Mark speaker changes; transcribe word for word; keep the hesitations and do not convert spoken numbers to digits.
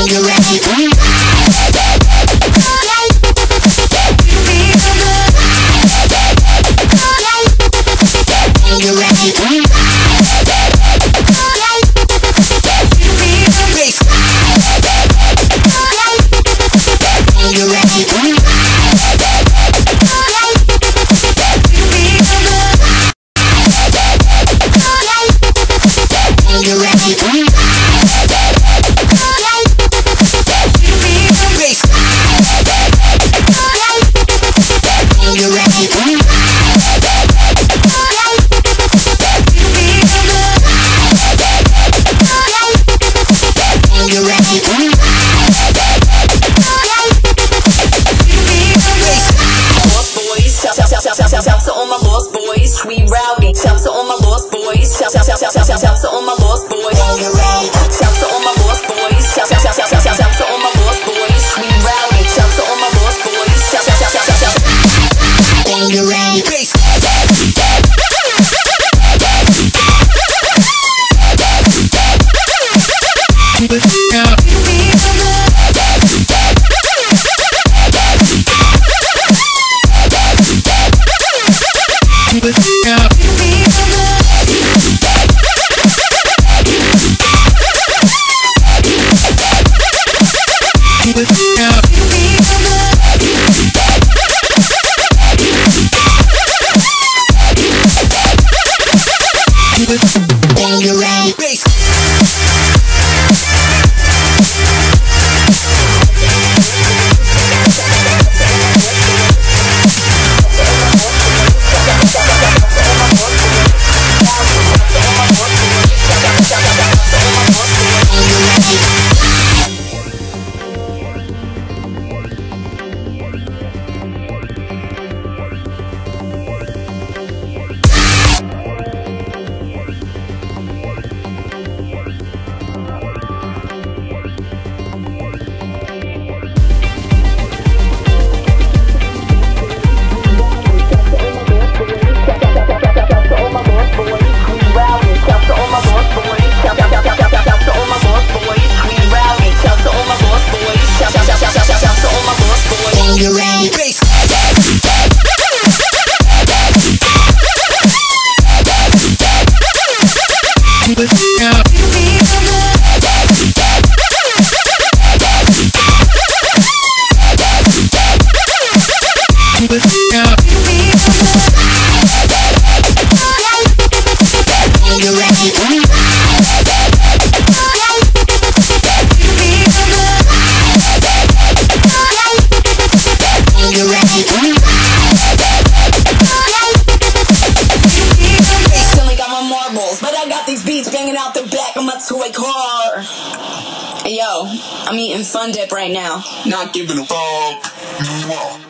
Speaker 1: Shout to all my lost boys, we rowdy. Shout to all my lost boys. Shout shout shout shout shout shout to all my lost boys. Shout to all my lost boys. Shout shout shout shout shout shout to all my lost boys, we rowdy. Shout to all my lost boys. Shout shout shout shout shout shout. Bangarang bass. Bangarang bass. Bangarang bass. But I got these beats banging out the back of my toy car. Hey yo, I'm eating Fun Dip right now.
Speaker 2: Not giving a fuck.